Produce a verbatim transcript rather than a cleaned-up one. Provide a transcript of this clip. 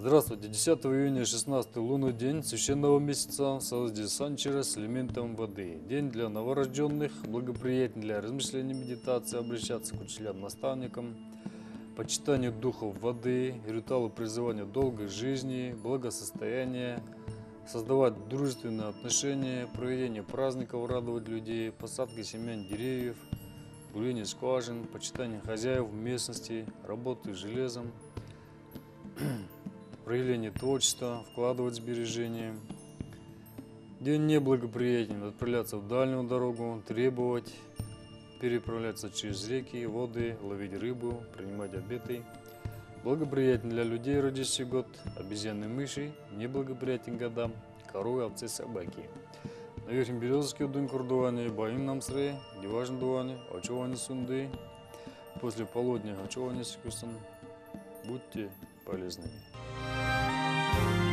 Здравствуйте! десятого июня, шестнадцатый лунный день священного месяца в созвездии Санчера с элементом воды. День для новорожденных, благоприятен для размышления, медитации, обращаться к учителям-наставникам, почитанию духов воды, ритуалу призывания долгой жизни, благосостояния, создавать дружественные отношения, проведение праздников, радовать людей, посадка семян деревьев, бурение скважин, почитание хозяев местности, работы с железом, проявление творчества, вкладывать сбережения. День неблагоприятен отправляться в дальнюю дорогу, требовать переправляться через реки, воды, ловить рыбу, принимать обеты. Благоприятен для людей, родивших год обезьяны, мыши, неблагоприятен годам коровы, овцы, собаки. На верхнем Березовске дунь курдуане, баим нам сре, диважн дуане, очеване сунды. После полудня очеване с вкусом. Будьте полезными.